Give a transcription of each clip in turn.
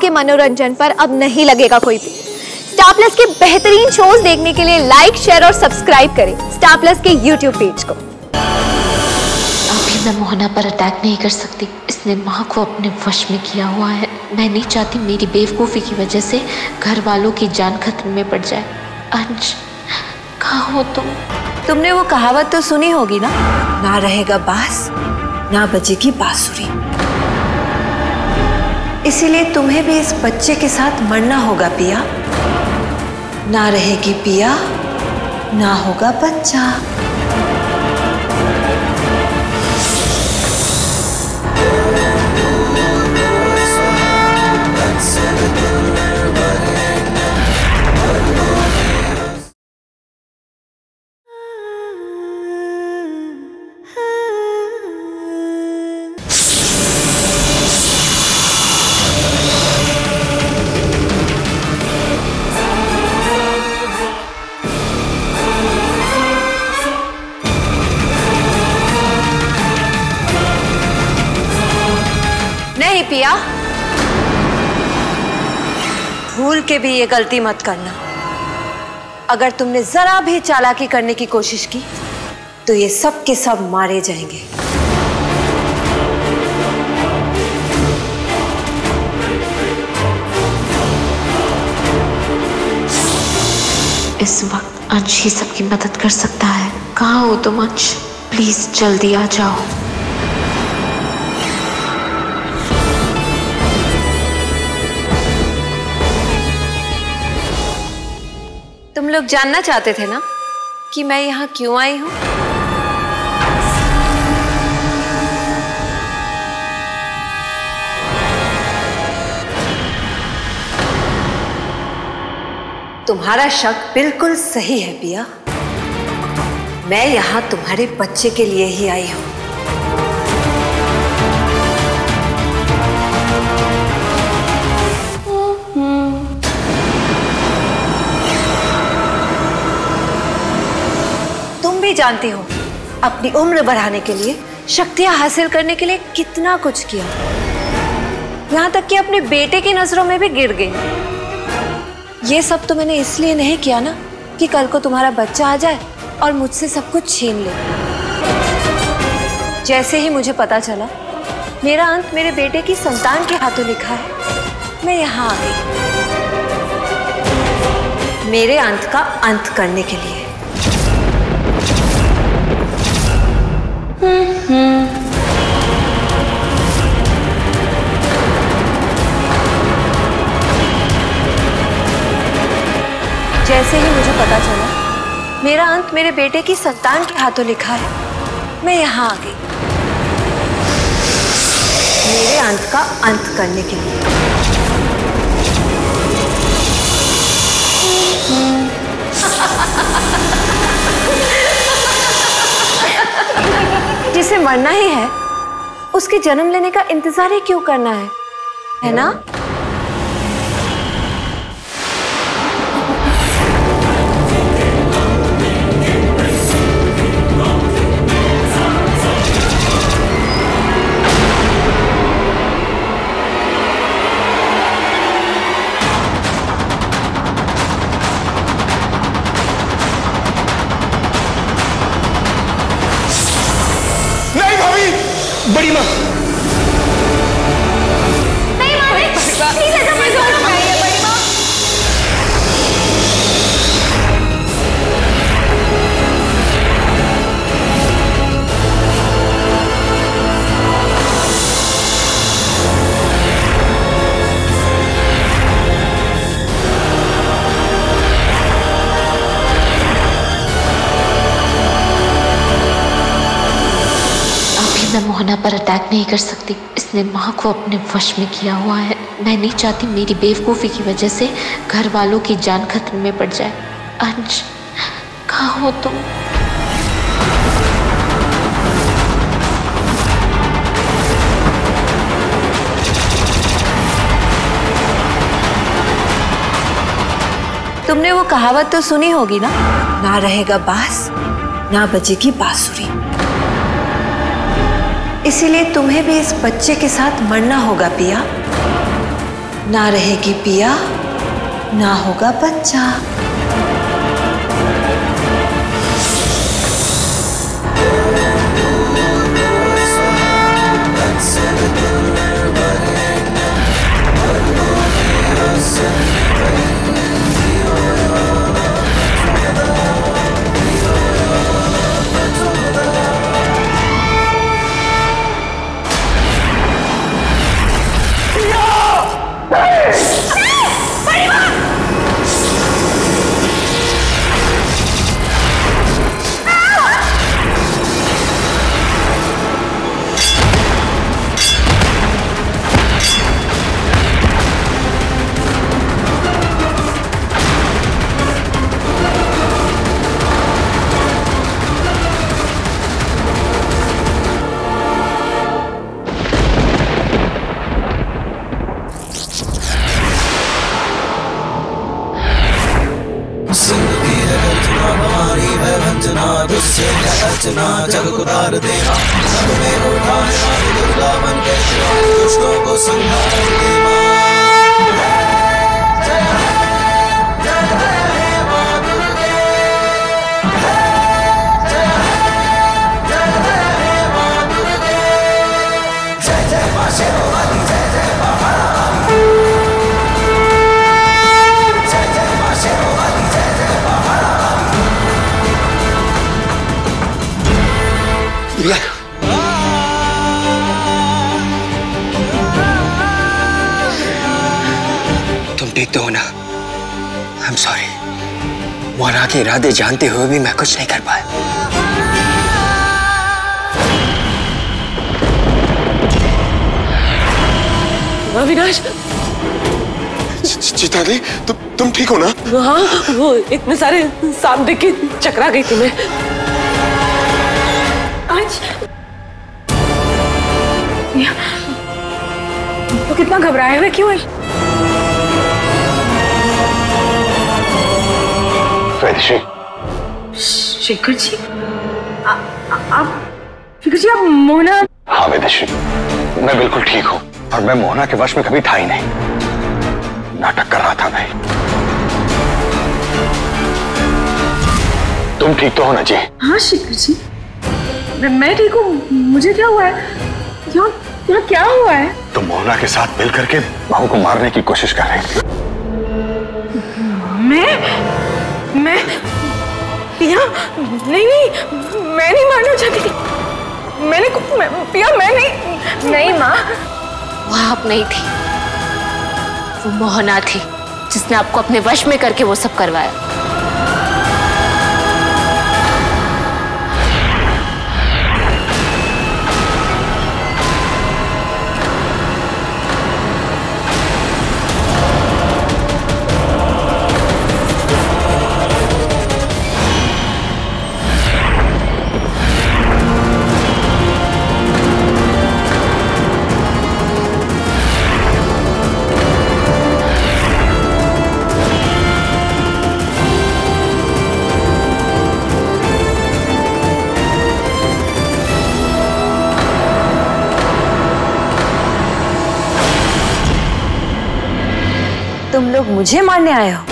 आपके मनोरंजन पर अब नहीं लगेगा कोई भी। स्टार प्लस के बेहतरीन शोज देखने के लिए लाइक, शेयर और सब्सक्राइब करें स्टार प्लस के यूट्यूब पेज को। अभी मैं मोहना पर अटैक नहीं कर सकती, इसने माँ को अपने वश में किया हुआ है। मैं नहीं चाहती मेरी बेवकूफ़ी की वजह से घर वालों की जान खतरे में पड़ जाए। अंश, कहाँ हो तुम? तुमने वो कहावत तो सुनी होगी ना, ना रहेगा बांस ना बजेगी बांसुरी। इसीलिए तुम्हें भी इस बच्चे के साथ मरना होगा पिया। ना रहेगी पिया, ना होगा बच्चा। नहीं पिया, भूल के भी ये गलती मत करना। अगर तुमने जरा भी चालाकी करने की कोशिश की तो ये सब के सब मारे जाएंगे। इस वक्त अंश ही सबकी मदद कर सकता है। कहाँ हो तुम अंश? प्लीज जल्दी आ जाओ। तुम लोग जानना चाहते थे ना कि मैं यहाँ क्यों आई हूँ? तुम्हारा शक बिल्कुल सही है पिया। मैं यहाँ तुम्हारे बच्चे के लिए ही आई हूँ। तुम भी जानती हो अपनी उम्र बढ़ाने के लिए, शक्तियां हासिल करने के लिए कितना कुछ किया। यहाँ तक कि अपने बेटे की नजरों में भी गिर गई। ये सब तो मैंने इसलिए नहीं किया ना कि कल को तुम्हारा बच्चा आ जाए और मुझसे सब कुछ छीन ले। जैसे ही मुझे पता चला मेरा अंत मेरे बेटे की संतान के हाथों लिखा है, मैं यहाँ आ गई मेरे अंत का अंत करने के लिए। जैसे ही मुझे पता चला मेरा अंत मेरे बेटे की संतान के हाथों लिखा है, मैं यहाँ आ गई मेरे अंत का अंत करने के लिए। जिसे मरना ही है उसके जन्म लेने का इंतजार ही क्यों करना है ना? बड़ी माँ, नहीं माँ, नहीं, प्लीज ऐसा मत करो। बड़ी माँ, मैं मोहना पर अटैक नहीं कर सकती, इसने माँ को अपने वश में किया हुआ है। मैं नहीं चाहती मेरी बेवकूफ़ी की वजह से घर वालों की जान खतरे में पड़ जाए। अंश, कहाँ हो तुम? तुमने वो कहावत तो सुनी होगी ना, ना रहेगा बांस ना बजेगी बांसुरी। इसीलिए तुम्हें भी इस बच्चे के साथ मरना होगा पिया। ना रहेगी पिया, ना होगा बच्चा। जग उतार देना, सब में उठाए आदि दुर्गा मन के दुष्टों को संहार देना। तुम ठीक तो हो ना? I'm sorry. मोना के इरादे जानते हुए भी मैं कुछ नहीं कर पाया। अविनाश, चिता दी, तुम ठीक हो ना? हाँ, वो इतने सारे सांप देख के चकरा गई थी मैं। आज तो कितना घबराए हुए क्यों है? वैदेशी। शेखर जी, आप शेखर जी, आप मोहना? हाँ वैदेशी, मैं बिल्कुल ठीक हूँ और मैं मोहना के वश में कभी था ही नहीं। नाटक कर रहा था मैं। तुम ठीक तो हो ना जी? हाँ शेखर जी, मैं ठीक हूँ। मुझे क्या हुआ है? यहाँ क्या हुआ है? तुम मोहना के साथ मिल करके बहू को मारने की कोशिश कर रही थी। मैं पिया, नहीं, मैं नहीं मारना चाहती थी। पिया, मैं नहीं माँ। वो आप नहीं थी, वो मोहना थी जिसने आपको अपने वश में करके वो सब करवाया। तुम लोग मुझे मारने आए हो?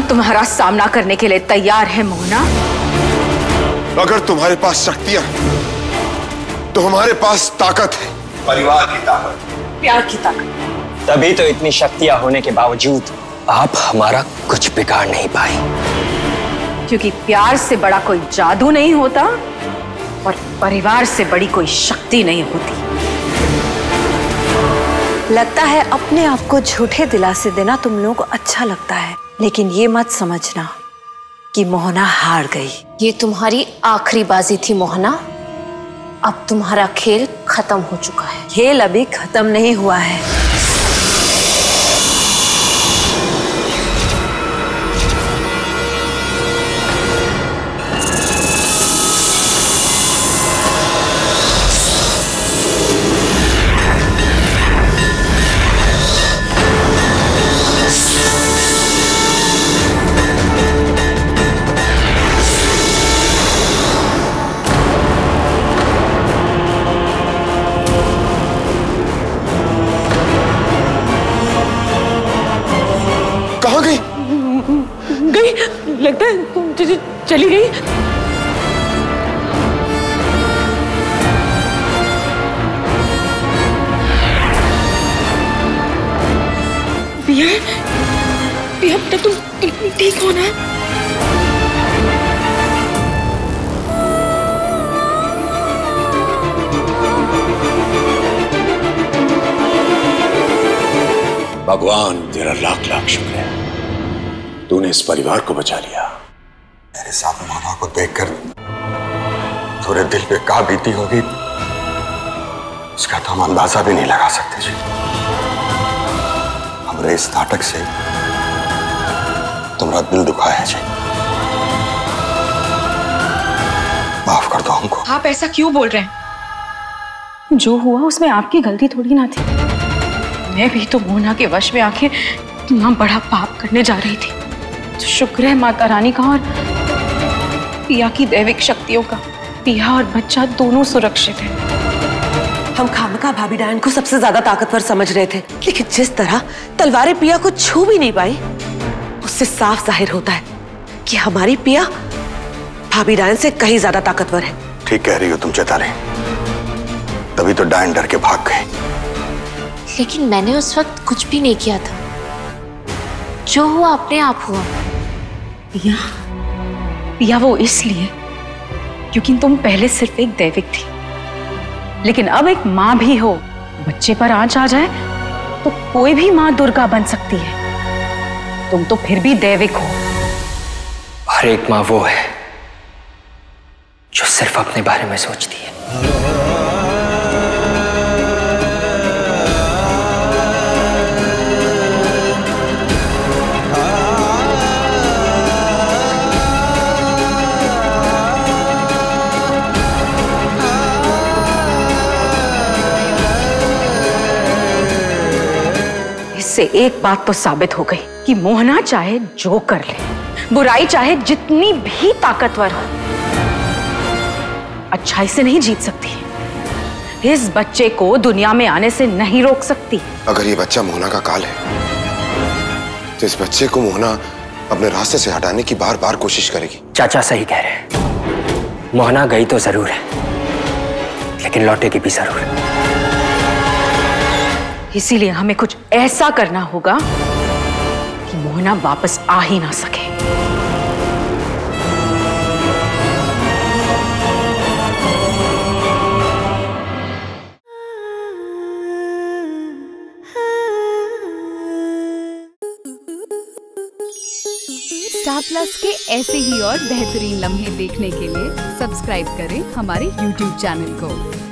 तुम्हारा सामना करने के लिए तैयार है मोहना? अगर तुम्हारे पास शक्तियां तो हमारे पास ताकत है, परिवार की ताकत, प्यार की ताकत। तभी तो इतनी शक्तियां होने के बावजूद आप हमारा कुछ बिगाड़ नहीं पाए। क्योंकि प्यार से बड़ा कोई जादू नहीं होता और परिवार से बड़ी कोई शक्ति नहीं होती। लगता है अपने आप को झूठे दिलासे देना तुम लोगों को अच्छा लगता है, लेकिन ये मत समझना कि मोहना हार गई। ये तुम्हारी आखिरी बाजी थी मोहना। अब तुम्हारा खेल खत्म हो चुका है। खेल अभी खत्म नहीं हुआ है। कहाँ गई? गई, लगता है चली गई। पिया, पिया बेटा तुम ठीक हो ना? भगवान तेरा लाख लाख शुक्र है, तूने इस परिवार को बचा लिया। मेरे साथ मोहना को देखकर थोड़े दिल पे क्या बीती होगी इसका तो हम अंदाजा भी नहीं लगा सकते जी। हमारे इस नाटक से तुम्हारा दिल दुखा है जी, माफ कर दो हमको। आप ऐसा क्यों बोल रहे हैं? जो हुआ उसमें आपकी गलती थोड़ी ना थी। मैं भी तो मोहना के वश में आके इतना बड़ा पाप करने जा रही थी। तो शुक्र है माता रानी का और पिया की दैविक शक्तियों का। पिया और बच्चा दोनों सुरक्षित हैं। हम खामखा भाभी डायन को सबसे ज्यादा ताकतवर समझ रहे थे, लेकिन जिस तरह तलवारें पिया को छू भी नहीं पाई, उससे साफ जाहिर होता है कि हमारी पिया भाभी डायन से कहीं ज्यादा ताकतवर है। ठीक कह रही हो तुम चैताली, तभी तो डायन डर के भाग गए। लेकिन मैंने उस वक्त कुछ भी नहीं किया था। जो हुआ अपने आप हुआ। पिया वो इसलिए क्योंकि तुम पहले सिर्फ एक दैविक थी, लेकिन अब एक माँ भी हो। बच्चे पर आंच आ जाए तो कोई भी माँ दुर्गा बन सकती है। तुम तो फिर भी दैविक हो। और एक माँ वो है जो सिर्फ अपने बारे में सोचती है। इससे एक बात तो साबित हो गई कि मोहना चाहे जो कर ले, बुराई चाहे जितनी भी ताकतवर हो, अच्छाई से नहीं जीत सकती। इस बच्चे को दुनिया में आने से नहीं रोक सकती। अगर ये बच्चा मोहना का काल है तो इस बच्चे को मोहना अपने रास्ते से हटाने की बार बार कोशिश करेगी। चाचा सही कह रहे हैं, मोहना गई तो जरूर है, लेकिन लौटेगी भी जरूर। इसीलिए हमें कुछ ऐसा करना होगा कि मोहना वापस आ ही ना सके। स्टार प्लस के ऐसे ही और बेहतरीन लम्हे देखने के लिए सब्सक्राइब करें हमारे YouTube चैनल को।